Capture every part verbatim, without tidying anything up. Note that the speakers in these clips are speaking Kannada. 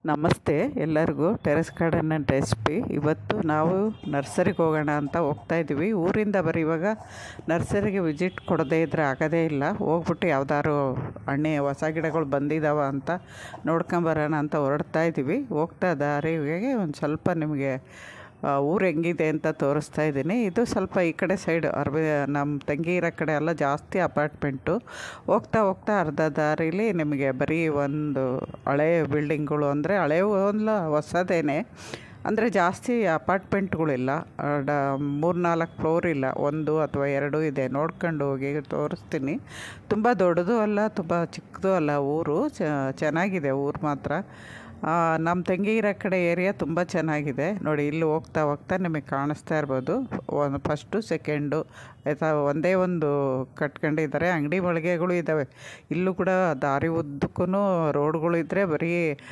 ನಮಸ್ತೆ ಎಲ್ಲರಿಗೂ. Terrace garden and recipe. ಇವತ್ತು ನಾವು ನರ್ಸರಿಗೆ ಹೋಗೋಣ ಅಂತ ಹೋಗ್ತಾ ಇದ್ದೀವಿ. ಊರಿಂದ ಬರೀ ಇವಾಗ ನರ್ಸರಿಗೆ ವಿಸಿಟ್ ಕೊಡದೇ ಇದ್ದರೆ ಆಗೋದೇ ಇಲ್ಲ. ಹೋಗ್ಬಿಟ್ಟು ಯಾವ್ದಾದ್ರು ಹಣ್ಣೆ ಹೊಸ ಗಿಡಗಳು ಬಂದಿದ್ದಾವ ಅಂತ ನೋಡ್ಕೊಂಬರೋಣ ಅಂತ ಹೊರಡ್ತಾ ಇದ್ದೀವಿ. ಹೋಗ್ತಾ ದಾರಿಗೆ ಒಂದು ಸ್ವಲ್ಪ ನಿಮಗೆ ಊರು ಹೆಂಗಿದೆ ಅಂತ ತೋರಿಸ್ತಾ ಇದ್ದೀನಿ. ಇದು ಸ್ವಲ್ಪ ಈ ಕಡೆ ಸೈಡ್ ಅರ್ಬಿ ನಮ್ಮ ತಂಗಿ ಇರೋ ಕಡೆ ಎಲ್ಲ ಜಾಸ್ತಿ ಅಪಾರ್ಟ್ಮೆಂಟು. ಹೋಗ್ತಾ ಹೋಗ್ತಾ ಅರ್ಧ ದಾರಿಲಿ ನಿಮಗೆ ಬರೀ ಒಂದು ಹಳೆ ಬಿಲ್ಡಿಂಗ್ಗಳು, ಅಂದರೆ ಹಳೆವು ಅಲ್ಲ ಹೊಸದೇನೆ, ಅಂದರೆ ಜಾಸ್ತಿ ಅಪಾರ್ಟ್ಮೆಂಟ್ಗಳಿಲ್ಲ. ಡ ಮೂರು ನಾಲ್ಕು ಫ್ಲೋರ್ ಇಲ್ಲ, ಒಂದು ಅಥವಾ ಎರಡು ಇದೆ. ನೋಡ್ಕೊಂಡು ಹೋಗಿ ತೋರಿಸ್ತೀನಿ. ತುಂಬ ದೊಡ್ಡದು ಅಲ್ಲ, ತುಂಬ ಚಿಕ್ಕದು ಅಲ್ಲ. ಊರು ಚೆನ್ನಾಗಿದೆ, ಊರು ಮಾತ್ರ. ನಮ್ಮ ತಂಗಿ ಇರೋ ಕಡೆ ಏರಿಯಾ ತುಂಬ ಚೆನ್ನಾಗಿದೆ ನೋಡಿ. ಇಲ್ಲಿ ಹೋಗ್ತಾ ಹೋಗ್ತಾ ನಿಮಗೆ ಕಾಣಿಸ್ತಾ ಇರ್ಬೋದು. ಒಂದು ಫಸ್ಟು ಸೆಕೆಂಡು ಆಯಿತಾ, ಒಂದೇ ಒಂದು ಕಟ್ಕೊಂಡಿದ್ದಾರೆ. ಅಂಗಡಿ ಮಳಿಗೆಗಳು ಇದ್ದಾವೆ. ಇಲ್ಲೂ ಕೂಡ ದಾರಿ ಉದ್ದಕ್ಕೂ ರೋಡ್ಗಳು ಇದ್ದರೆ ಬರೀ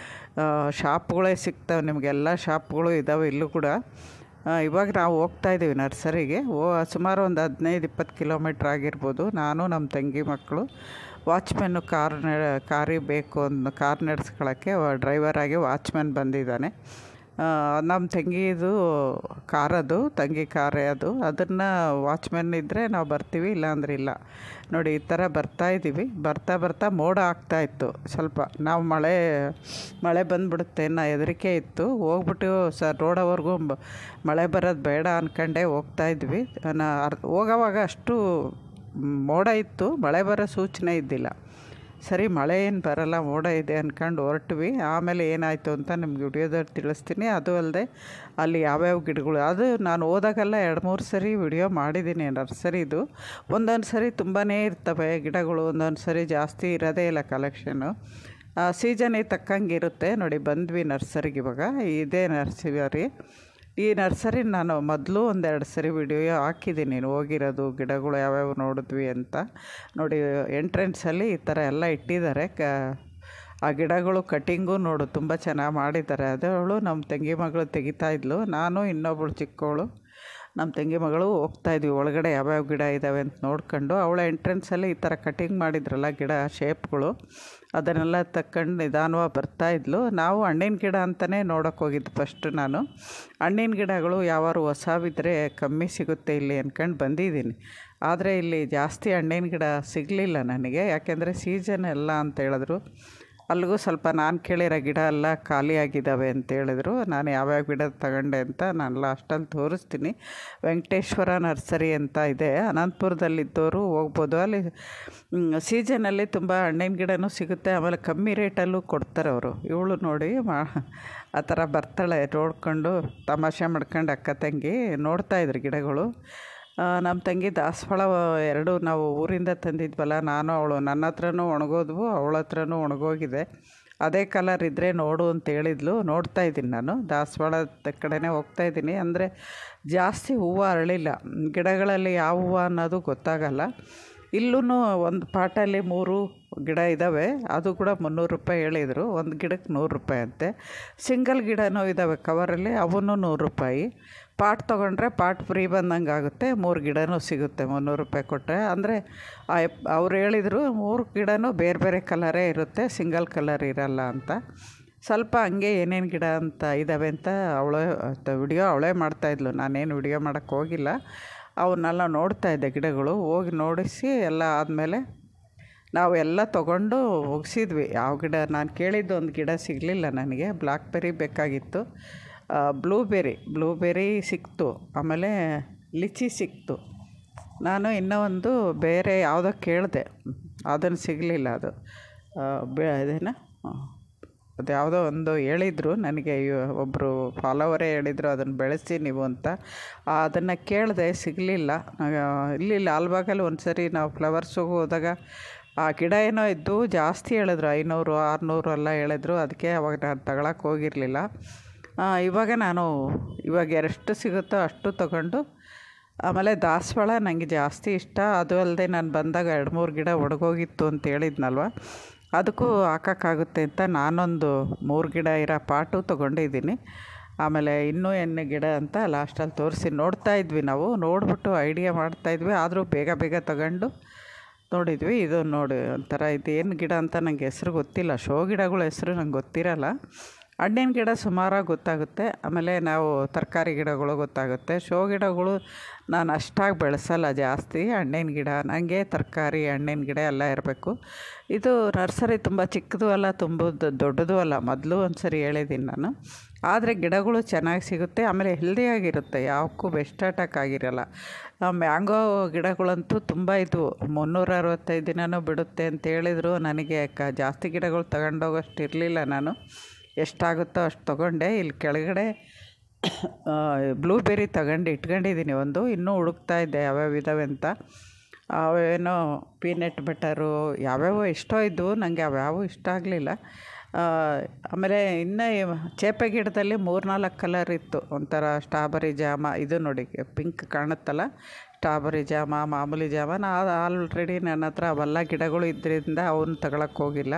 ಶಾಪ್ಗಳೇ ಸಿಗ್ತವೆ ನಿಮಗೆಲ್ಲ. ಶಾಪ್ಗಳು ಇದ್ದಾವೆ ಇಲ್ಲೂ ಕೂಡ. ಇವಾಗ ನಾವು ಹೋಗ್ತಾ ಇದ್ದೀವಿ ನರ್ಸರಿಗೆ. ಓ ಸುಮಾರು ಒಂದು ಹದಿನೈದು ಇಪ್ಪತ್ತು ಕಿಲೋಮೀಟ್ರ್ ಆಗಿರ್ಬೋದು. ನಾನು ನಮ್ಮ ತಂಗಿ ಮಕ್ಕಳು, ವಾಚ್ಮೆನ್ನು ಕಾರ್ ನ ಕಾರಿಗೆ ಬೇಕು ಅಂದು ಕಾರ್ ನಡೆಸ್ಕೊಳ್ಳೋಕ್ಕೆ ಡ್ರೈವರಾಗಿ ವಾಚ್ಮೆನ್ ಬಂದಿದ್ದಾನೆ. ನಮ್ಮ ತಂಗಿದು ಕಾರದು, ತಂಗಿ ಕಾರೇ ಅದು. ಅದನ್ನು ವಾಚ್ಮೆನ್ ಇದ್ದರೆ ನಾವು ಬರ್ತೀವಿ, ಇಲ್ಲಾಂದ್ರೆ ಇಲ್ಲ. ನೋಡಿ ಈ ಥರ ಬರ್ತಾಯಿದ್ದೀವಿ. ಬರ್ತಾ ಬರ್ತಾ ಮೋಡ ಆಗ್ತಾಯಿತ್ತು ಸ್ವಲ್ಪ. ನಾವು ಮಳೆ ಮಳೆ ಬಂದುಬಿಡುತ್ತೆ ಅನ್ನೋ ಹೆದರಿಕೆ ಇತ್ತು. ಹೋಗ್ಬಿಟ್ಟು ಸ ರೋಡವರೆಗೂ ಮಳೆ ಬರೋದು ಬೇಡ ಅಂದ್ಕೊಂಡೇ ಹೋಗ್ತಾಯಿದ್ವಿ. ನಾ ಅರ್ ಹೋಗೋವಾಗ ಅಷ್ಟು ಮೋಡ ಇತ್ತು, ಮಳೆ ಬರೋ ಸೂಚನೆ ಇದ್ದಿಲ್ಲ. ಸರಿ ಮಳೆ ಏನು ಬರೋಲ್ಲ, ಮೋಡ ಇದೆ ಅಂದ್ಕೊಂಡು ಹೊರಟ್ವಿ. ಆಮೇಲೆ ಏನಾಯಿತು ಅಂತ ನಿಮ್ಗೆ ವಿಡಿಯೋದಲ್ಲಿ ತಿಳಿಸ್ತೀನಿ. ಅದು ಅಲ್ಲದೆ ಅಲ್ಲಿ ಯಾವ್ಯಾವ ಗಿಡಗಳು, ಅದು ನಾನು ಹೋದಾಗೆಲ್ಲ ಎರಡು ಮೂರು ಸರಿ ವಿಡಿಯೋ ಮಾಡಿದ್ದೀನಿ ನರ್ಸರಿದು. ಒಂದೊಂದು ಸರಿ ತುಂಬಾ ಇರ್ತವೆ ಗಿಡಗಳು, ಒಂದೊಂದು ಸರಿ ಜಾಸ್ತಿ ಇರೋದೇ ಇಲ್ಲ ಕಲೆಕ್ಷನು. ಸೀಸನಿಗೆ ತಕ್ಕಂಗೆ ಇರುತ್ತೆ. ನೋಡಿ ಬಂದ್ವಿ ನರ್ಸರಿಗೆ. ಇವಾಗ ಇದೇ ನರ್ಸರಿ. ಈ ನರ್ಸರಿ ನಾನು ಮೊದಲು ಒಂದೆರಡು ಸರಿ ವಿಡಿಯೋ ಹಾಕಿದ್ದೀನಿ ಹೋಗಿರೋದು, ಗಿಡಗಳು ಯಾವ್ಯಾವ ನೋಡಿದ್ವಿ ಅಂತ. ನೋಡಿ ಎಂಟ್ರೆನ್ಸಲ್ಲಿ ಈ ಥರ ಎಲ್ಲ ಇಟ್ಟಿದ್ದಾರೆ. ಕ ಆ ಗಿಡಗಳು ಕಟಿಂಗು ನೋಡು ತುಂಬ ಚೆನ್ನಾಗಿ ಮಾಡಿದ್ದಾರೆ. ಅದವಳು ನಮ್ಮ ತಂಗಿ ಮಗಳು ತೆಗಿತಾಯಿದ್ಲು, ನಾನು ಇನ್ನೊಬ್ಬಳು ಚಿಕ್ಕವಳು ನಮ್ಮ ತಂಗಿ ಮಗಳು ಹೋಗ್ತಾಯಿದ್ವಿ ಒಳಗಡೆ ಯಾವ್ಯಾವ ಗಿಡ ಇದ್ದಾವೆ ಅಂತ ನೋಡ್ಕೊಂಡು. ಅವಳ ಎಂಟ್ರೆನ್ಸಲ್ಲಿ ಈ ಥರ ಕಟಿಂಗ್ ಮಾಡಿದ್ರಲ್ಲ ಗಿಡ ಶೇಪ್ಗಳು, ಅದನ್ನೆಲ್ಲ ತಕ್ಕಂಡು ನಿಧಾನವಾಗಿ ಬರ್ತಾಯಿದ್ಲು. ನಾವು ಹಣ್ಣಿನ ಗಿಡ ಅಂತಲೇ ನೋಡೋಕೆ ಹೋಗಿದ್ದು ಫಸ್ಟು. ನಾನು ಹಣ್ಣಿನ ಗಿಡಗಳು ಯಾವಾರು ಹೊಸವಿದ್ದರೆ ಕಮ್ಮಿ ಸಿಗುತ್ತೆ ಇಲ್ಲಿ ಅಂದ್ಕೊಂಡು ಬಂದಿದ್ದೀನಿ. ಆದರೆ ಇಲ್ಲಿ ಜಾಸ್ತಿ ಹಣ್ಣಿನ ಗಿಡ ಸಿಗಲಿಲ್ಲ ನನಗೆ, ಯಾಕೆಂದರೆ ಸೀಸನ್ ಎಲ್ಲ ಅಂತ ಹೇಳಿದ್ರು. ಅಲ್ಲಿಗೂ ಸ್ವಲ್ಪ ನಾನು ಕೇಳಿರೋ ಗಿಡ ಎಲ್ಲ ಖಾಲಿಯಾಗಿದ್ದಾವೆ ಅಂತ ಹೇಳಿದ್ರು. ನಾನು ಯಾವ್ಯಾವ ಗಿಡ ತಗೊಂಡೆ ಅಂತ ನಾನು ಲಾಸ್ಟಲ್ಲಿ ತೋರಿಸ್ತೀನಿ. ವೆಂಕಟೇಶ್ವರ ನರ್ಸರಿ ಅಂತ ಇದೆ, ಅನಂತಪುರದಲ್ಲಿದ್ದವರು ಹೋಗ್ಬೋದು. ಅಲ್ಲಿ ಸೀಸನಲ್ಲಿ ತುಂಬ ಹಣ್ಣಿನ ಗಿಡನೂ ಸಿಗುತ್ತೆ, ಆಮೇಲೆ ಕಮ್ಮಿ ರೇಟಲ್ಲೂ ಕೊಡ್ತಾರೆ ಅವರು. ಇವಳು ನೋಡಿ ಮಾ ಆ ಥರ ಬರ್ತಾಳೆ ನೋಡ್ಕೊಂಡು, ತಮಾಷೆ ಮಾಡ್ಕೊಂಡು ಅಕ್ಕ ತಂಗಿ ನೋಡ್ತಾಯಿದ್ರು ಗಿಡಗಳು. ನಮ್ಮ ತಂಗಿ ದಾಸವಾಳ ಎರಡು ನಾವು ಊರಿಂದ ತಂದಿದ್ವಲ್ಲ, ನಾನು ಅವಳು, ನನ್ನ ಹತ್ರನೂ ಒಣಗೋದ್ವು, ಅವಳ ಹತ್ರನೂ ಒಣಗೋಗಿದೆ. ಅದೇ ಕಲರ್ ಇದ್ದರೆ ನೋಡು ಅಂತ ಹೇಳಿದ್ಲು. ನೋಡ್ತಾಯಿದ್ದೀನಿ ನಾನು, ದಾಸವಾಳ ಕಡೆನೇ ಹೋಗ್ತಾಯಿದ್ದೀನಿ. ಅಂದರೆ ಜಾಸ್ತಿ ಹೂವು ಅರಳಿಲ್ಲ ಗಿಡಗಳಲ್ಲಿ, ಯಾವ ಹೂವು ಅನ್ನೋದು ಗೊತ್ತಾಗಲ್ಲ. ಇಲ್ಲೂ ಒಂದು ಪಾಟಲ್ಲಿ ಮೂರು ಗಿಡ ಇದ್ದಾವೆ, ಅದು ಕೂಡ ಮುನ್ನೂರು ರೂಪಾಯಿ ಹೇಳಿದರು. ಒಂದು ಗಿಡಕ್ಕೆ ನೂರು ರೂಪಾಯಿ ಅಂತೆ. ಸಿಂಗಲ್ ಗಿಡನೂ ಇದ್ದಾವೆ ಕವರಲ್ಲಿ, ಅವನ್ನೂ ನೂರು ರೂಪಾಯಿ. ಪಾಟ್ ತೊಗೊಂಡ್ರೆ ಪಾಟ್ ಫ್ರೀ ಬಂದಂಗೆ ಆಗುತ್ತೆ. ಮೂರು ಗಿಡನೂ ಸಿಗುತ್ತೆ ಮುನ್ನೂರು ರೂಪಾಯಿ ಕೊಟ್ಟರೆ. ಅಂದರೆ ಅವ್ರು ಹೇಳಿದರು ಮೂರು ಗಿಡನೂ ಬೇರೆ ಬೇರೆ ಕಲರೇ ಇರುತ್ತೆ, ಸಿಂಗಲ್ ಕಲರ್ ಇರಲ್ಲ ಅಂತ. ಸ್ವಲ್ಪ ಹಂಗೆ ಏನೇನು ಗಿಡ ಅಂತ ಇದ್ದಾವೆ ಅಂತ ಅವಳೇ ವಿಡಿಯೋ ಅವಳೇ ಮಾಡ್ತಾಯಿದ್ಲು. ನಾನೇನು ವಿಡಿಯೋ ಮಾಡೋಕ್ಕೆ ಹೋಗಿಲ್ಲ. ಅವನ್ನೆಲ್ಲ ನೋಡ್ತಾಯಿದ್ದೆ ಗಿಡಗಳು. ಹೋಗಿ ನೋಡಿಸಿ ಎಲ್ಲ ಆದಮೇಲೆ ನಾವು ಎಲ್ಲ ತೊಗೊಂಡು ಮುಗಿಸಿದ್ವಿ. ಯಾವ ಗಿಡ ನಾನು ಕೇಳಿದ್ದು ಒಂದು ಗಿಡ ಸಿಗಲಿಲ್ಲ ನನಗೆ. ಬ್ಲ್ಯಾಕ್ಬೆರಿ ಬೇಕಾಗಿತ್ತು, ಬ್ಲೂಬೆರಿ ಬ್ಲೂಬೆರಿ ಸಿಕ್ತು, ಆಮೇಲೆ ಲಿಚಿ ಸಿಕ್ತು. ನಾನು ಇನ್ನೂ ಒಂದು ಬೇರೆ ಯಾವುದೋ ಕೇಳಿದೆ, ಅದನ್ನು ಸಿಗಲಿಲ್ಲ. ಅದು ಬೆ ಅದೇನ ಅದು ಯಾವುದೋ ಒಂದು ಹೇಳಿದರು ನನಗೆ, ಒಬ್ಬರು ಫಾಲೋವರೇ ಹೇಳಿದರು ಅದನ್ನು ಬೆಳೆಸಿ ನೀವು ಅಂತ. ಅದನ್ನು ಕೇಳಿದೆ, ಸಿಗಲಿಲ್ಲ. ಇಲ್ಲಿ ಲಾಲ್ಬಾಗಲ್ಲಿ ಒಂದು ಸರಿ ನಾವು ಫ್ಲವರ್ಸಿಗೆ ಹೋದಾಗ ಆ ಗಿಡ ಏನೋ ಇದ್ದು ಜಾಸ್ತಿ ಹೇಳಿದ್ರು, ಐನೂರು ಆರುನೂರು ಎಲ್ಲ ಹೇಳಿದ್ರು. ಅದಕ್ಕೆ ಅವಾಗ ನಾನು ತಗೊಳಕ್ಕೆ ಹೋಗಿರಲಿಲ್ಲ. ಇವಾಗ ನಾನು ಇವಾಗ ಎಷ್ಟು ಸಿಗುತ್ತೋ ಅಷ್ಟು ತಗೊಂಡು, ಆಮೇಲೆ ದಾಸವಾಳ ನನಗೆ ಜಾಸ್ತಿ ಇಷ್ಟ. ಅದು ಅಲ್ಲದೆ ನಾನು ಬಂದಾಗ ಎರಡು ಮೂರು ಗಿಡ ಒಣಗೋಗಿತ್ತು ಅಂತ ಹೇಳಿದ್ನಲ್ವ, ಅದಕ್ಕೂ ಹಾಕೋಕ್ಕಾಗುತ್ತೆ ಅಂತ ನಾನೊಂದು ಮೂರು ಗಿಡ ಇರೋ ಪಾಟು ತೊಗೊಂಡಿದ್ದೀನಿ. ಆಮೇಲೆ ಇನ್ನೂ ಎಣ್ಣೆ ಗಿಡ ಅಂತ ಲಾಸ್ಟಲ್ಲಿ ತೋರಿಸಿ ನೋಡ್ತಾಯಿದ್ವಿ ನಾವು. ನೋಡಿಬಿಟ್ಟು ಐಡಿಯಾ ಮಾಡ್ತಾಯಿದ್ವಿ, ಆದರೂ ಬೇಗ ಬೇಗ ತಗೊಂಡು ನೋಡಿದ್ವಿ. ಇದು ನೋಡಿ ಒಂಥರ ಇದೇನು ಗಿಡ ಅಂತ ನನಗೆ ಹೆಸ್ರು ಗೊತ್ತಿಲ್ಲ. ಶೋ ಗಿಡಗಳ ಹೆಸ್ರು ನಂಗೆ ಗೊತ್ತಿರಲ್ಲ. ಹಣ್ಣಿನ ಗಿಡ ಸುಮಾರಾಗಿ ಗೊತ್ತಾಗುತ್ತೆ. ಆಮೇಲೆ ನಾವು ತರಕಾರಿ ಗಿಡಗಳು ಗೊತ್ತಾಗುತ್ತೆ. ಶೋ ಗಿಡಗಳು ನಾನು ಅಷ್ಟಾಗಿ ಬೆಳೆಸಲ್ಲ ಜಾಸ್ತಿ. ಹಣ್ಣಿನ ಗಿಡ ನನಗೆ ತರಕಾರಿ ಹಣ್ಣಿನ ಗಿಡ ಎಲ್ಲ ಇರಬೇಕು. ಇದು ನರ್ಸರಿ ತುಂಬ ಚಿಕ್ಕದು ಅಲ್ಲ, ತುಂಬ ದೊಡ್ಡದು ಅಲ್ಲ. ಮೊದಲು ಒಂದು ಸರಿ ಹೇಳಿದ್ದೀನಿ ನಾನು. ಆದರೆ ಗಿಡಗಳು ಚೆನ್ನಾಗಿ ಸಿಗುತ್ತೆ, ಆಮೇಲೆ ಹೆಲ್ದಿಯಾಗಿರುತ್ತೆ, ಯಾವಕ್ಕೂ ಬೆಸ್ಟ್ ಅಟ್ಯಾಕ್ ಆಗಿರಲ್ಲ. ಮ್ಯಾಂಗೋ ಗಿಡಗಳಂತೂ ತುಂಬ ಇದ್ವು. ಮುನ್ನೂರ ಅರವತ್ತೈದು ದಿನವೂ ಬಿಡುತ್ತೆ ಅಂತ ಹೇಳಿದರು. ನನಗೆ ಕ ಜಾಸ್ತಿ ಗಿಡಗಳು ತಗೊಂಡೋಗೋಷ್ಟು ಇರಲಿಲ್ಲ. ನಾನು ಎಷ್ಟಾಗುತ್ತೋ ಅಷ್ಟು ತೊಗೊಂಡೆ. ಇಲ್ಲಿ ಕೆಳಗಡೆ ಬ್ಲೂಬೆರಿ ತಗೊಂಡು ಇಟ್ಕೊಂಡಿದ್ದೀನಿ ಒಂದು. ಇನ್ನೂ ಹುಡುಕ್ತಾ ಇದ್ದೆ ಯಾವ್ಯಾವ ಇದ್ದಾವೆ ಅಂತ. ಅವೇನೋ ಪೀನಟ್ ಬಟರು ಯಾವ್ಯಾವೋ ಎಷ್ಟೋ ಇದ್ದವು, ನನಗೆ ಅವ್ಯಾವೂ ಇಷ್ಟ ಆಗಲಿಲ್ಲ. ಆಮೇಲೆ ಇನ್ನು ಚೇಪೆ ಗಿಡದಲ್ಲಿ ಮೂರು ನಾಲ್ಕು ಕಲರ್ ಇತ್ತು. ಒಂಥರ ಸ್ಟ್ರಾಬೆರಿ ಜಾಮ, ಇದು ನೋಡಿ ಪಿಂಕ್ ಕಾಣುತ್ತಲ್ಲ, ಸ್ಟ್ರಾಬೆರಿ ಜಾಮ, ಮಾಮೂಲಿ ಜಾಮ. ನಾನು ಆಲ್ರೆಡಿ ನನ್ನ ಹತ್ರ ಅವೆಲ್ಲ ಗಿಡಗಳು ಇದ್ದರಿಂದ ಅವನ್ನ ತಗೊಳಕ್ಕೆ ಹೋಗಿಲ್ಲ.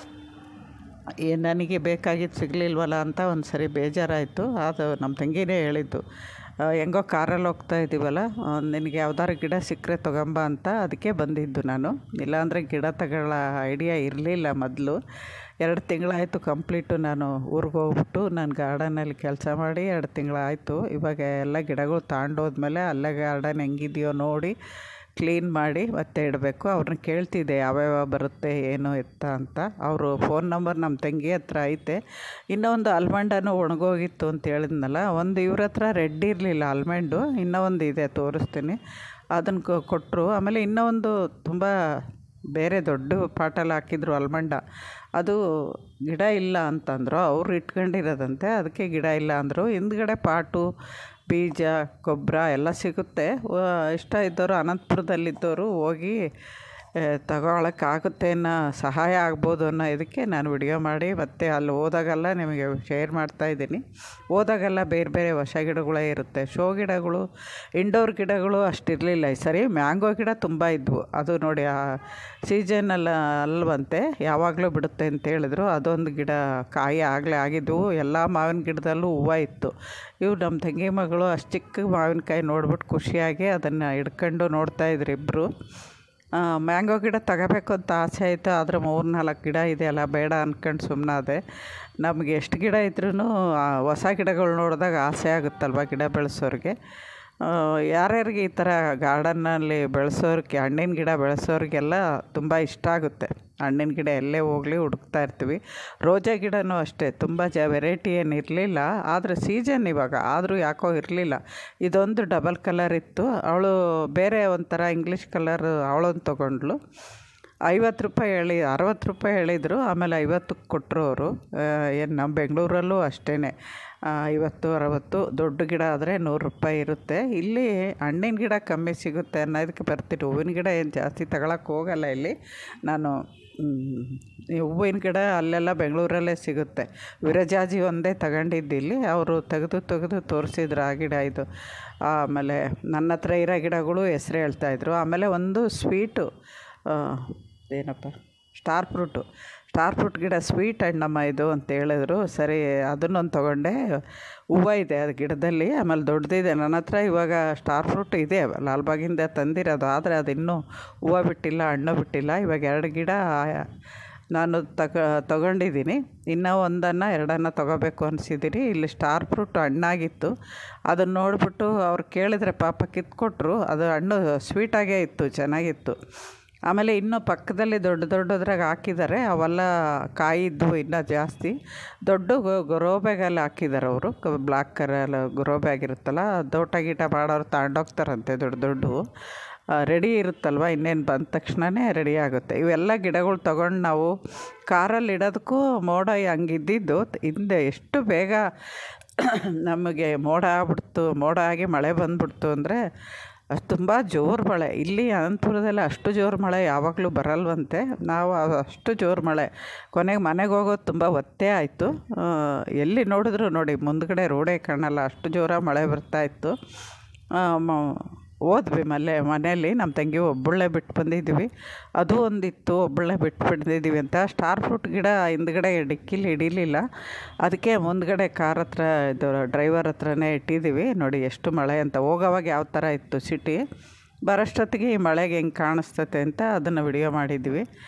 ಏ ನನಗೆ ಬೇಕಾಗಿದ್ದು ಸಿಗಲಿಲ್ವಲ್ಲ ಅಂತ ಒಂದು ಸರಿ ಬೇಜಾರಾಯಿತು. ಅದು ನಮ್ಮ ತಂಗಿನೇ ಹೇಳಿದ್ದು, ಹೆಂಗೋ ಕಾರಲ್ಲಿ ಹೋಗ್ತಾ ಇದ್ದೀವಲ್ಲ, ನಿನಗೆ ಯಾವ್ದಾದ್ರು ಗಿಡ ಸಿಕ್ಕರೆ ತೊಗೊಂಬ ಅಂತ. ಅದಕ್ಕೆ ಬಂದಿದ್ದು ನಾನು. ಇಲ್ಲಾಂದರೆ ಗಿಡ ತಗೊಳ್ಳೋ ಐಡಿಯಾ ಇರಲಿಲ್ಲ ಮೊದಲು. ಎರಡು ತಿಂಗಳಾಯಿತು ಕಂಪ್ಲೀಟು ನಾನು ಊರಿಗೆ ಹೋಗ್ಬಿಟ್ಟು. ನಾನು ಗಾರ್ಡನಲ್ಲಿ ಕೆಲಸ ಮಾಡಿ ಎರಡು ತಿಂಗಳಾಯಿತು. ಇವಾಗ ಎಲ್ಲ ಗಿಡಗಳು ತಗೊಂಡೋದ್ಮೇಲೆ ಅಲ್ಲೇ ಗಾರ್ಡನ್ ಹೆಂಗಿದೆಯೋ ನೋಡಿ ಕ್ಲೀನ್ ಮಾಡಿ ಮತ್ತೆ ಇಡಬೇಕು. ಅವ್ರನ್ನ ಕೇಳ್ತಿದ್ದೆ ಯಾವ್ಯಾವ ಬರುತ್ತೆ ಏನು ಎತ್ತ ಅಂತ. ಅವರು ಫೋನ್ ನಂಬರ್ ನಮ್ಮ ತಂಗಿ ಹತ್ರ ಐತೆ. ಇನ್ನೊಂದು ಆಲ್ಮಂಡನೂ ಒಣಗೋಗಿತ್ತು ಅಂತ ಹೇಳಿದ್ನಲ್ಲ, ಒಂದು ಇವ್ರ ಹತ್ರ ರೆಡ್ ಇರಲಿಲ್ಲ ಆಲ್ಮಂಡು, ಇನ್ನೂ ಒಂದು ಇದೆ ತೋರಿಸ್ತೀನಿ, ಅದನ್ನು ಕೊಟ್ಟರು. ಆಮೇಲೆ ಇನ್ನೂ ಒಂದು ತುಂಬ ಬೇರೆ ದೊಡ್ಡ ಪಾಟಲ್ಲಿ ಹಾಕಿದ್ರು ಆಲ್ಮಂಡ, ಅದು ಗಿಡ ಇಲ್ಲ ಅಂತಂದರು. ಅವ್ರು ಇಟ್ಕೊಂಡಿರೋದಂತೆ, ಅದಕ್ಕೆ ಗಿಡ ಇಲ್ಲ ಅಂದರು. ಹಿಂದ್ಗಡೆ ಪಾಟು, ಬೀಜ, ಗೊಬ್ಬರ ಎಲ್ಲ ಸಿಗುತ್ತೆ. ಇಷ್ಟ ಇದ್ದವರು ಅನಂತಪುರದಲ್ಲಿದ್ದವರು ಹೋಗಿ ತಗೊಳಕ್ಕಾಗುತ್ತೆ ಅನ್ನೋ ಸಹಾಯ ಆಗ್ಬೋದು ಅನ್ನೋ ಇದಕ್ಕೆ ನಾನು ವಿಡಿಯೋ ಮಾಡಿ ಮತ್ತೆ ಅಲ್ಲಿ ಹೋದಾಗೆಲ್ಲ ನಿಮಗೆ ಶೇರ್ ಮಾಡ್ತಾಯಿದ್ದೀನಿ. ಹೋದಾಗೆಲ್ಲ ಬೇರೆ ಬೇರೆ ಹೊಸ ಗಿಡಗಳೇ ಇರುತ್ತೆ. ಶೋ ಗಿಡಗಳು, ಇಂಡೋರ್ ಗಿಡಗಳು ಅಷ್ಟಿರಲಿಲ್ಲ ಈ ಸರಿ. ಮ್ಯಾಂಗೋ ಗಿಡ ತುಂಬ ಇದ್ವು. ಅದು ನೋಡಿ ಆ ಸೀಸನಲ್ಲ ಅಲ್ವಂತೆ, ಯಾವಾಗಲೂ ಬಿಡುತ್ತೆ ಅಂತ ಹೇಳಿದ್ರು. ಅದೊಂದು ಗಿಡ ಕಾಯಿ ಆಗಲೇ ಆಗಿದ್ವು. ಎಲ್ಲ ಮಾವಿನ ಗಿಡದಲ್ಲೂ ಹೂವು ಇತ್ತು. ಇವು ನಮ್ಮ ತಂಗಿ ಮಗಳು ಅಷ್ಟು ಚಿಕ್ಕ ಮಾವಿನಕಾಯಿ ನೋಡ್ಬಿಟ್ಟು ಖುಷಿಯಾಗಿ ಅದನ್ನು ಹಿಡ್ಕೊಂಡು ನೋಡ್ತಾಯಿದ್ರು ಇಬ್ಬರು. ಮ್ಯಾಂಗೋ ಗಿಡ ತಗೋಬೇಕು ಅಂತ ಆಸೆ ಆಯಿತು. ಆದರೆ ಮೂರು ನಾಲ್ಕು ಗಿಡ ಇದೆಯಲ್ಲ, ಬೇಡ ಅಂದ್ಕೊಂಡು ಸುಮ್ಮನಾದೆ. ನಮಗೆ ಎಷ್ಟು ಗಿಡ ಇದ್ರೂ ಹೊಸ ಗಿಡಗಳು ನೋಡಿದಾಗ ಆಸೆ ಆಗುತ್ತಲ್ವ ಗಿಡ ಬೆಳೆಸೋರಿಗೆ. ಯಾರ್ಯಾರಿಗೆ ಈ ಥರ ಗಾರ್ಡನ್ನಲ್ಲಿ ಬೆಳೆಸೋರಿಗೆ, ಹಣ್ಣಿನ ಗಿಡ ಬೆಳೆಸೋರಿಗೆಲ್ಲ ತುಂಬ ಇಷ್ಟ ಆಗುತ್ತೆ. ಹಣ್ಣಿನ ಗಿಡ ಎಲ್ಲೇ ಹೋಗಲಿ ಹುಡುಕ್ತಾ ಇರ್ತೀವಿ. ರೋಜಾ ಗಿಡನೂ ಅಷ್ಟೇ, ತುಂಬ ಜ ವೆರೈಟಿ ಏನು ಇರಲಿಲ್ಲ. ಆದರೆ ಸೀಸನ್ ಇವಾಗ, ಆದರೂ ಯಾಕೋ ಇರಲಿಲ್ಲ. ಇದೊಂದು ಡಬಲ್ ಕಲರ್ ಇತ್ತು. ಅವಳು ಬೇರೆ ಒಂಥರ ಇಂಗ್ಲೀಷ್ ಕಲರ್ ಅವಳೊಂದು ತೊಗೊಂಡ್ಳು. ಐವತ್ತು ರೂಪಾಯಿ ಹೇಳಿ ಅರವತ್ತು ರೂಪಾಯಿ ಹೇಳಿದರು. ಆಮೇಲೆ ಐವತ್ತಕ್ಕೆ ಕೊಟ್ಟರು ಅವರು. ಏನು ನಮ್ಮ ಬೆಂಗಳೂರಲ್ಲೂ ಅಷ್ಟೇ, ಐವತ್ತು ಅರವತ್ತು. ದೊಡ್ಡ ಗಿಡ ಆದರೆ ನೂರು ರೂಪಾಯಿ ಇರುತ್ತೆ. ಇಲ್ಲಿ ಹಣ್ಣಿನ ಗಿಡ ಕಮ್ಮಿ ಸಿಗುತ್ತೆ ಅನ್ನೋದಕ್ಕೆ ಬರ್ತೀನಿ. ಹೂವಿನ ಗಿಡ ಏನು ಜಾಸ್ತಿ ತಗೊಳಕ್ಕೆ ಹೋಗಲ್ಲ ಇಲ್ಲಿ ನಾನು. ಹೂವಿನ ಗಿಡ ಅಲ್ಲೆಲ್ಲ ಬೆಂಗಳೂರಲ್ಲೇ ಸಿಗುತ್ತೆ. ವಿರಜಾಜಿ ಒಂದೇ ತಗೊಂಡಿದ್ದು ಇಲ್ಲಿ. ಅವರು ತೆಗೆದು ತೆಗೆದು ತೋರಿಸಿದ್ರು ಆ ಗಿಡ ಇದು. ಆಮೇಲೆ ನನ್ನ ಹತ್ರ ಇರೋ ಗಿಡಗಳು ಹೆಸ್ರು ಹೇಳ್ತಾಯಿದ್ರು. ಆಮೇಲೆ ಒಂದು ಸ್ವೀಟು, ಏನಪ್ಪ ಸ್ಟಾರ್ ಫ್ರೂಟು ಸ್ಟಾರ್ ಫ್ರೂಟ್ ಗಿಡ ಸ್ವೀಟ್ ಹಣ್ಣಮ್ಮ ಇದು ಅಂತ ಹೇಳಿದ್ರು. ಸರಿ ಅದನ್ನೊಂದು ತೊಗೊಂಡೆ. ಹೂವು ಇದೆ ಅದು ಗಿಡದಲ್ಲಿ. ಆಮೇಲೆ ದೊಡ್ಡದಿದೆ ನನ್ನ ಹತ್ರ. ಇವಾಗ ಸ್ಟಾರ್ ಫ್ರೂಟ್ ಇದೆ, ಲಾಲ್ಬಾಗಿಂದ ತಂದಿರೋದು. ಆದರೆ ಅದು ಇನ್ನೂ ಹೂವು ಬಿಟ್ಟಿಲ್ಲ, ಹಣ್ಣು ಬಿಟ್ಟಿಲ್ಲ. ಇವಾಗ ಎರಡು ಗಿಡ ನಾನು ತಗ ತೊಗೊಂಡಿದ್ದೀನಿ. ಇನ್ನೂ ಒಂದನ್ನು ಎರಡನ್ನು ತೊಗೋಬೇಕು ಅನಿಸಿದ್ದೀನಿ. ಇಲ್ಲಿ ಸ್ಟಾರ್ ಫ್ರೂಟ್ ಹಣ್ಣಾಗಿತ್ತು. ಅದನ್ನು ನೋಡಿಬಿಟ್ಟು ಅವ್ರು ಕೇಳಿದರೆ ಪಾಪ ಕಿತ್ಕೊಟ್ರು. ಅದು ಹಣ್ಣು ಸ್ವೀಟಾಗೇ ಇತ್ತು, ಚೆನ್ನಾಗಿತ್ತು. ಆಮೇಲೆ ಇನ್ನೂ ಪಕ್ಕದಲ್ಲಿ ದೊಡ್ಡ ದೊಡ್ಡದ್ರಾಗ ಹಾಕಿದ್ದಾರೆ. ಅವೆಲ್ಲ ಕಾಯಿ ಇದ್ದವು ಇನ್ನೂ ಜಾಸ್ತಿ. ದೊಡ್ಡ ಗ್ರೋ ಬ್ಯಾಗಲ್ಲಿ ಹಾಕಿದ್ದಾರೆ ಅವರು. ಬ್ಲ್ಯಾಕ್ ಕಲರ್ ಗ್ರೋ ಬ್ಯಾಗ್ ಇರುತ್ತಲ್ಲ, ತೋಟ ಗೀಟ ಮಾಡೋರು ತಗೊಂಡೋಗ್ತಾರಂತೆ ದೊಡ್ಡ ದೊಡ್ಡವು. ರೆಡಿ ಇರುತ್ತಲ್ವ, ಇನ್ನೇನು ಬಂದ ತಕ್ಷಣವೇ ರೆಡಿ ಆಗುತ್ತೆ. ಇವೆಲ್ಲ ಗಿಡಗಳು ತೊಗೊಂಡು ನಾವು ಕಾರಲ್ಲಿ ಇಡೋದಕ್ಕೂ ಮೋಡ ಹಂಗಿದ್ದಿದ್ದು ಹಿಂದೆ ಎಷ್ಟು ಬೇಗ ನಮಗೆ ಮೋಡ ಆಗ್ಬಿಡ್ತು. ಮೋಡ ಆಗಿ ಮಳೆ ಬಂದುಬಿಡ್ತು ಅಂದರೆ ಅದು ತುಂಬ ಜೋರು ಮಳೆ. ಇಲ್ಲಿ ಅನಂತಪುರದಲ್ಲಿ ಅಷ್ಟು ಜೋರು ಮಳೆ ಯಾವಾಗಲೂ ಬರಲ್ವಂತೆ. ನಾವು ಅಷ್ಟು ಜೋರು ಮಳೆ, ಕೊನೆಗೆ ಮನೆಗೆ ಹೋಗೋದು ತುಂಬ ಒತ್ತೆ ಆಯಿತು. ಎಲ್ಲಿ ನೋಡಿದ್ರು ನೋಡಿ ಮುಂದ್ಗಡೆ ರೋಡೇ ಕಾಣಲ್ಲ, ಅಷ್ಟು ಜೋರಾಗಿ ಮಳೆ ಬರ್ತಾಯಿತ್ತು. ಹೋದ್ವಿ ಮನೆ ಮನೆಯಲ್ಲಿ ನಮ್ಮ ತಂಗಿ ಒಬ್ಬಳೇ ಬಿಟ್ಟು ಬಂದಿದ್ದೀವಿ. ಅದು ಒಂದಿತ್ತು, ಒಬ್ಬಳೇ ಬಿಟ್ಟು ಬಂದಿದ್ದೀವಿ ಅಂತ. ಸ್ಟಾರ್ ಫ್ರೂಟ್ ಗಿಡ ಹಿಂದ್ಗಡೆ ಡಿಕ್ಕಿಲಿ ಹಿಡೀಲಿಲ್ಲ, ಅದಕ್ಕೆ ಮುಂದ್ಗಡೆ ಕಾರ್ ಹತ್ರ ಇದು ಡ್ರೈವರ್ ಹತ್ರನೇ ಇಟ್ಟಿದ್ದೀವಿ. ನೋಡಿ ಎಷ್ಟು ಮಳೆ ಅಂತ. ಹೋಗೋವಾಗ ಯಾವ ಥರ ಇತ್ತು ಸಿಟಿ, ಬರೋಷ್ಟೊತ್ತಿಗೆ ಈ ಮಳೆಗೆ ಹೆಂಗೆ ಕಾಣಿಸ್ತತೆ ಅಂತ ಅದನ್ನು ವಿಡಿಯೋ ಮಾಡಿದ್ವಿ.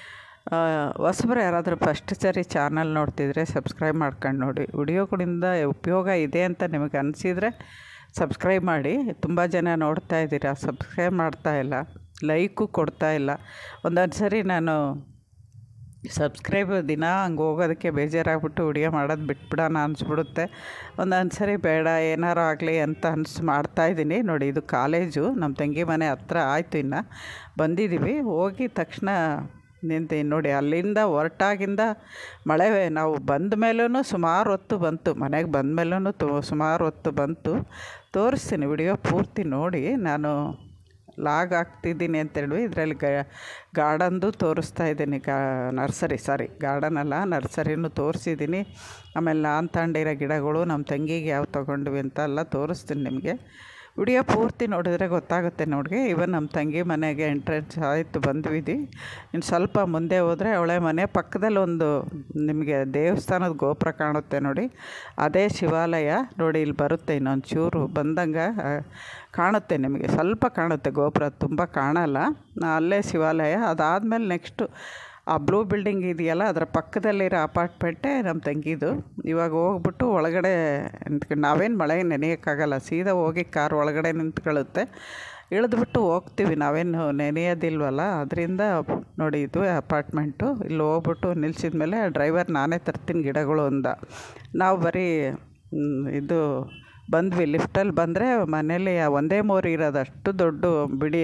ಹೊಸಬ್ರು ಯಾರಾದರೂ ಫಸ್ಟ್ ಸರಿ ಚಾನಲ್ ನೋಡ್ತಿದ್ರೆ ಸಬ್ಸ್ಕ್ರೈಬ್ ಮಾಡ್ಕೊಂಡು ನೋಡಿ. ವಿಡಿಯೋಗಳಿಂದ ಉಪಯೋಗ ಇದೆ ಅಂತ ನಿಮಗೆ ಅನಿಸಿದರೆ ಸಬ್ಸ್ಕ್ರೈಬ್ ಮಾಡಿ. ತುಂಬ ಜನ ನೋಡ್ತಾ ಇದ್ದೀರಾ, ಸಬ್ಸ್ಕ್ರೈಬ್ ಮಾಡ್ತಾ ಇಲ್ಲ, ಲೈಕು ಕೊಡ್ತಾ ಇಲ್ಲ. ಒಂದೊಂದು ಸರಿ ನಾನು ಸಬ್ಸ್ಕ್ರೈಬ್ ದಿನ ಹಂಗೆ ಹೋಗೋದಕ್ಕೆ ಬೇಜಾರಾಗ್ಬಿಟ್ಟು ವಿಡಿಯೋ ಮಾಡೋದು ಬಿಟ್ಬಿಡೋಣ ಅನಿಸ್ಬಿಡುತ್ತೆ. ಒಂದೊಂದು ಸರಿ ಬೇಡ ಏನಾರು ಆಗಲಿ ಅಂತ ಅನ್ಸ್ ಮಾಡ್ತಾಯಿದ್ದೀನಿ. ನೋಡಿ, ಇದು ಕಾಲೇಜು, ನಮ್ಮ ತಂಗಿ ಮನೆ ಹತ್ರ ಆಯಿತು. ಇನ್ನು ಬಂದಿದ್ದೀವಿ. ಹೋಗಿ ತಕ್ಷಣ ನಿಂತೀನಿ ನೋಡಿ. ಅಲ್ಲಿಂದ ಹೊರಟಾಗಿಂದ ಮಳೆ ನಾವು ಬಂದ ಮೇಲೂ ಸುಮಾರು ಹೊತ್ತು ಬಂತು. ಮನೆಗೆ ಬಂದ ಮೇಲೂ ತು ಸುಮಾರು ಹೊತ್ತು ಬಂತು. ತೋರಿಸ್ತೀನಿ, ವಿಡಿಯೋ ಪೂರ್ತಿ ನೋಡಿ. ನಾನು ಲಾಗ್ ಹಾಕ್ತಿದ್ದೀನಿ ಅಂತೇಳಿ ಇದರಲ್ಲಿ ಗಾರ್ಡನ್ದು ತೋರಿಸ್ತಾ ಇದ್ದೀನಿ. ಗಾ ನರ್ಸರಿ ಸಾರಿ ಗಾರ್ಡನ್ ಅಲ್ಲ, ನರ್ಸರಿನೂ ತೋರಿಸಿದ್ದೀನಿ. ಆಮೇಲೆ ನಾನು ತಗೊಂಡಿರೋ ಗಿಡಗಳು ನಮ್ಮ ತಂಗಿಗೆ ಯಾವ ತೊಗೊಂಡ್ವಿ ಅಂತ ಎಲ್ಲ ತೋರಿಸ್ತೀನಿ ನಿಮಗೆ. ವಿಡಿಯೋ ಪೂರ್ತಿ ನೋಡಿದ್ರೆ ಗೊತ್ತಾಗುತ್ತೆ ನೋಡಿ. ಇವನ್ ನಮ್ಮ ತಂಗಿ ಮನೆಗೆ ಎಂಟ್ರೆನ್ಸ್ ಆಯಿತು, ಬಂದ್ವಿದ್ವಿ. ಇನ್ನು ಸ್ವಲ್ಪ ಮುಂದೆ ಹೋದರೆ ಅವಳೆ ಮನೆ ಪಕ್ಕದಲ್ಲಿ ಒಂದು ನಿಮಗೆ ದೇವಸ್ಥಾನದ ಗೋಪುರ ಕಾಣುತ್ತೆ ನೋಡಿ. ಅದೇ ಶಿವಾಲಯ ನೋಡಿ. ಇಲ್ಲಿ ಬರುತ್ತೆ ಇನ್ನೊಂದು ಚೂರು ಬಂದಂಗೆ ಕಾಣುತ್ತೆ ನಿಮಗೆ, ಸ್ವಲ್ಪ ಕಾಣುತ್ತೆ. ಗೋಪುರ ತುಂಬ ಕಾಣಲ್ಲ. ಅಲ್ಲೇ ಶಿವಾಲಯ. ಅದಾದಮೇಲೆ ನೆಕ್ಸ್ಟು ಆ ಬ್ಲೂ ಬಿಲ್ಡಿಂಗ್ ಇದೆಯಲ್ಲ, ಅದರ ಪಕ್ಕದಲ್ಲಿರೋ ಅಪಾರ್ಟ್ಮೆಂಟೇ ನಮ್ಮ ತಂಗಿದು. ಇವಾಗ ಹೋಗ್ಬಿಟ್ಟು ಒಳಗಡೆ ನಿಂತ್ಕೊಂಡು ನಾವೇನು ಮಳೆ ನೆನೆಯೋಕ್ಕಾಗಲ್ಲ, ಸೀದಾ ಹೋಗಿ ಕಾರ್ ಒಳಗಡೆ ನಿಂತ್ಕೊಳ್ಳುತ್ತೆ. ಇಳಿದ್ಬಿಟ್ಟು ಹೋಗ್ತೀವಿ, ನಾವೇನು ನೆನೆಯೋದಿಲ್ವಲ್ಲ. ಅದರಿಂದ ನೋಡಿ, ಇದು ಅಪಾರ್ಟ್ಮೆಂಟು. ಇಲ್ಲಿ ಹೋಗ್ಬಿಟ್ಟು ನಿಲ್ಸಿದ ಮೇಲೆ ಡ್ರೈವರ್ ನಾನೇ ತರ್ತೀನಿ ಗಿಡಗಳು ಅಂದ. ನಾವು ಬರೀ ಇದು ಬಂದ್ವಿ. ಲಿಫ್ಟಲ್ಲಿ ಬಂದರೆ ಮನೇಲಿ ಒಂದೇ ಮೋರಿ ಇರೋದು, ಅಷ್ಟು ದೊಡ್ಡ ಬಿಡಿ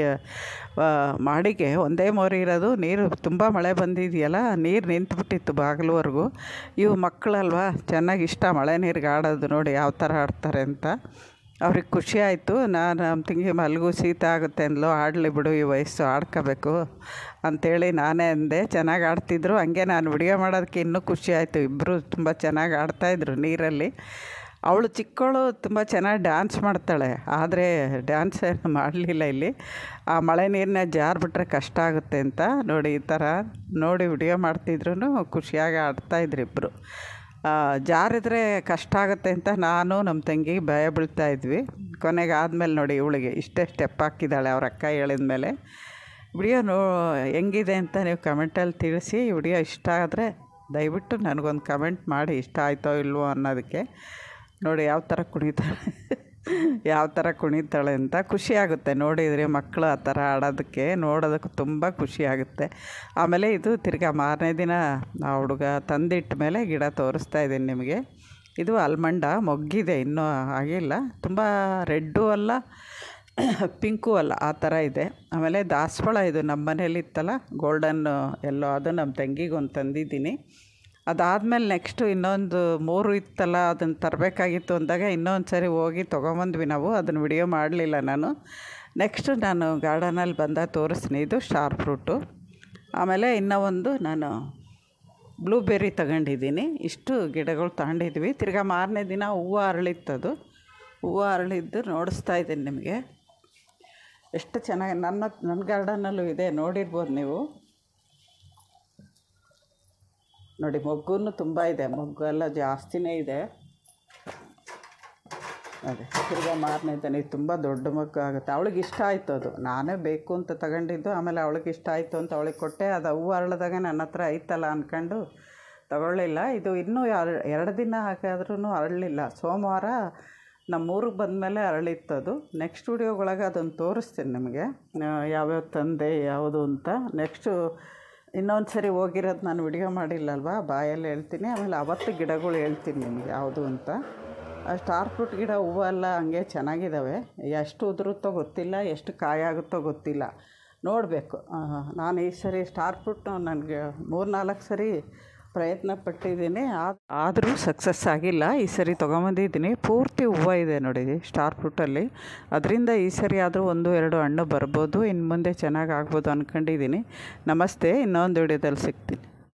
ಮಾಡಿಗೆ ಒಂದೇ ಮೋರಿ ಇರೋದು. ನೀರು ತುಂಬ ಮಳೆ ಬಂದಿದೆಯಲ್ಲ, ನೀರು ನಿಂತುಬಿಟ್ಟಿತ್ತು ಬಾಗಿಲುವರೆಗೂ. ಇವು ಮಕ್ಕಳಲ್ವ, ಚೆನ್ನಾಗಿ ಇಷ್ಟ ಮಳೆ ನೀರಿಗೆ ಆಡೋದು. ನೋಡಿ ಯಾವ ಥರ ಆಡ್ತಾರೆ ಅಂತ. ಅವ್ರಿಗೆ ಖುಷಿ ಆಯಿತು. ನಾನು ನಮ್ಮ ತಂಗಿ ಮಲಗು, ಶೀತ ಆಗುತ್ತೆ ಅಂದ್ಲು. ಆಡಲಿ ಬಿಡು, ಈ ವಯಸ್ಸು ಆಡ್ಕೋಬೇಕು ಅಂಥೇಳಿ ನಾನೇ ಅಂದೆ. ಚೆನ್ನಾಗಿ ಆಡ್ತಿದ್ರು. ಹಂಗೆ ನಾನು ವಿಡಿಯೋ ಮಾಡೋದಕ್ಕೆ ಇನ್ನೂ ಖುಷಿ ಆಯಿತು. ಇಬ್ಬರು ತುಂಬ ಚೆನ್ನಾಗಿ ಆಡ್ತಾಯಿದ್ರು ನೀರಲ್ಲಿ. ಅವಳು ಚಿಕ್ಕವಳು ತುಂಬ ಚೆನ್ನಾಗಿ ಡ್ಯಾನ್ಸ್ ಮಾಡ್ತಾಳೆ, ಆದರೆ ಡ್ಯಾನ್ಸ್ ಏನು ಮಾಡಲಿಲ್ಲ ಇಲ್ಲಿ. ಆ ಮಳೆ ನೀರನ್ನ ಜಾರ್ಬಿಟ್ರೆ ಕಷ್ಟ ಆಗುತ್ತೆ ಅಂತ ನೋಡಿ ಈ ಥರ ನೋಡಿ ವಿಡಿಯೋ ಮಾಡ್ತಿದ್ರು. ಖುಷಿಯಾಗಿ ಆಡ್ತಾಯಿದ್ರು ಇಬ್ಬರು. ಜಾರಿದ್ರೆ ಕಷ್ಟ ಆಗುತ್ತೆ ಅಂತ ನಾನು ನಮ್ಮ ತಂಗಿ ಭಯ ಬೀಳ್ತಾಯಿದ್ವಿ. ಕೊನೆಗೆ ಆದಮೇಲೆ ನೋಡಿ ಇವಳಿಗೆ ಇಷ್ಟೇ ಸ್ಟೆಪ್ ಹಾಕಿದ್ದಾಳೆ ಅವ್ರ ಅಕ್ಕ ಹೇಳಿದ ಮೇಲೆ. ವಿಡಿಯೋ ನೋ ಹೆಂಗಿದೆ ಅಂತ ನೀವು ಕಮೆಂಟಲ್ಲಿ ತಿಳಿಸಿ. ವಿಡಿಯೋ ಇಷ್ಟ ಆದರೆ ದಯವಿಟ್ಟು ನನಗೊಂದು ಕಮೆಂಟ್ ಮಾಡಿ, ಇಷ್ಟ ಆಯಿತೋ ಇಲ್ವೋ ಅನ್ನೋದಕ್ಕೆ. ನೋಡಿ ಯಾವ ಥರ ಕುಣಿತಾಳೆ ಯಾವ ಥರ ಕುಣಿತಾಳೆ ಅಂತ. ಖುಷಿಯಾಗುತ್ತೆ ನೋಡಿದರೆ ಮಕ್ಕಳು ಆ ಥರ ಆಡೋದಕ್ಕೆ, ನೋಡೋದಕ್ಕೆ ತುಂಬ ಖುಷಿಯಾಗುತ್ತೆ. ಆಮೇಲೆ ಇದು ತಿರ್ಗಾ ಮಾರನೇ ದಿನ ಆ ಹುಡುಗ ತಂದಿಟ್ಟ ಮೇಲೆ ಗಿಡ ತೋರಿಸ್ತಾ ಇದ್ದೀನಿ ನಿಮಗೆ. ಇದು ಆಲ್ಮಂಡ ಮೊಗ್ಗಿದೆ, ಇನ್ನೂ ಆಗಿಲ್ಲ. ತುಂಬ ರೆಡ್ಡು ಅಲ್ಲ ಪಿಂಕು ಅಲ್ಲ, ಆ ಥರ ಇದೆ. ಆಮೇಲೆ ದಾಸವಾಳ ಇದು ನಮ್ಮ ಮನೇಲಿ ಇತ್ತಲ್ಲ, ಗೋಲ್ಡನ್ನು ಎಲ್ಲೋ, ಅದು ನಮ್ಮ ತಂಗಿಗೊಂದು ತಂದಿದ್ದೀನಿ. ಅದಾದಮೇಲೆ ನೆಕ್ಸ್ಟು ಇನ್ನೊಂದು ಮೂರು ಇತ್ತಲ್ಲ, ಅದನ್ನು ತರಬೇಕಾಗಿತ್ತು ಅಂದಾಗ ಇನ್ನೊಂದು ಸರಿ ಹೋಗಿ ತೊಗೊಂಬಂದ್ವಿ ನಾವು. ಅದನ್ನು ವಿಡಿಯೋ ಮಾಡಲಿಲ್ಲ ನಾನು. ನೆಕ್ಸ್ಟು ನಾನು ಗಾರ್ಡನಲ್ಲಿ ಬಂದಾಗ ತೋರಿಸ್ತೀನಿ. ಇದು ಸ್ಟಾರ್ ಫ್ರೂಟು. ಆಮೇಲೆ ಇನ್ನೂ ಒಂದು ನಾನು ಬ್ಲೂಬೆರ್ರಿ ತಗೊಂಡಿದ್ದೀನಿ. ಇಷ್ಟು ಗಿಡಗಳು ತಗೊಂಡಿದ್ವಿ. ತಿರ್ಗಾ ಮಾರನೇ ದಿನ ಹೂವು ಅರಳಿತ್ತದು. ಹೂವು ಅರಳಿದ್ದು ನೋಡಿಸ್ತಾ ಇದ್ದೀನಿ ನಿಮಗೆ. ಎಷ್ಟು ಚೆನ್ನಾಗಿ ನನ್ನ ನನ್ನ ಗಾರ್ಡನಲ್ಲೂ ಇದೆ, ನೋಡಿರ್ಬೋದು ನೀವು. ನೋಡಿ ಮೊಗ್ಗು ತುಂಬ ಇದೆ, ಮೊಗ್ಗು ಎಲ್ಲ ಜಾಸ್ತಿನೇ ಇದೆ. ಅದೇ ತಿರ್ಗಾ ಮಾರನೇ ದಿನ ತುಂಬ ದೊಡ್ಡ ಮೊಗ್ಗು ಆಗುತ್ತೆ. ಅವಳಿಗೆ ಇಷ್ಟ ಆಯಿತು ಅದು, ನಾನೇ ಬೇಕು ಅಂತ ತಗೊಂಡಿದ್ದು. ಆಮೇಲೆ ಅವಳಿಗೆ ಇಷ್ಟ ಆಯಿತು ಅಂತ ಅವಳಿಗೆ ಕೊಟ್ಟೆ. ಅದು ಹೂವು ಅರಳಿದಾಗ ನನ್ನ ಹತ್ರ ಐತಲ್ಲ ಅಂದ್ಕೊಂಡು ತಗೊಳ್ಳಿಲ್ಲ. ಇದು ಇನ್ನೂ ಎರಡು ದಿನ ಹಾಗಾದ್ರೂ ಅರಳಲಿಲ್ಲ. ಸೋಮವಾರ ನಮ್ಮ ಊರಿಗೆ ಬಂದಮೇಲೆ ಅರಳಿತ್ತದು. ನೆಕ್ಸ್ಟ್ ವಿಡಿಯೋಗೊಳಗೆ ಅದನ್ನು ತೋರಿಸ್ತೀನಿ ನಿಮಗೆ, ಯಾವ್ಯಾವ ತಂದೆ ಯಾವುದು ಅಂತ. ನೆಕ್ಸ್ಟು ಇನ್ನೊಂದು ಸರಿ ಹೋಗಿರೋದು ನಾನು ವಿಡಿಯೋ ಮಾಡಿಲ್ಲಲ್ವ, ಬಾಯಲ್ಲಿ ಹೇಳ್ತೀನಿ. ಆಮೇಲೆ ಅವತ್ತು ಗಿಡಗಳು ಹೇಳ್ತೀನಿ ನಿಮಗೆ ಯಾವುದು ಅಂತ. ಸ್ಟಾರ್ ಫ್ರೂಟ್ ಗಿಡ ಹೂವು ಎಲ್ಲ ಹಂಗೆ ಚೆನ್ನಾಗಿದ್ದಾವೆ. ಎಷ್ಟು ಉದುರುತ್ತೋ ಗೊತ್ತಿಲ್ಲ, ಎಷ್ಟು ಕಾಯಾಗುತ್ತೋ ಗೊತ್ತಿಲ್ಲ, ನೋಡಬೇಕು. ನಾನು ಈ ಸರಿ ಸ್ಟಾರ್ ಫ್ರೂಟ್ ನನಗೆ ಮೂರು ನಾಲ್ಕು ಸರಿ ಪ್ರಯತ್ನ ಪಟ್ಟಿದ್ದೀನಿ, ಆದರೂ ಸಕ್ಸಸ್ ಆಗಿಲ್ಲ. ಈ ಸರಿ ತೊಗೊಂಬಂದಿದ್ದೀನಿ. ಪೂರ್ತಿ ಹೂವು ಇದೆ ನೋಡಿ ಸ್ಟಾರ್ ಫ್ರೂಟಲ್ಲಿ. ಅದರಿಂದ ಈ ಸರಿ ಆದರೂ ಒಂದು ಎರಡು ಹಣ್ಣು ಬರ್ಬೋದು, ಇನ್ನು ಮುಂದೆ ಚೆನ್ನಾಗಿ ಆಗ್ಬೋದು ಅಂದ್ಕೊಂಡಿದ್ದೀನಿ. ನಮಸ್ತೆ, ಇನ್ನೊಂದು ವಿಡಿಯೋದಲ್ಲಿ ಸಿಗ್ತೀನಿ.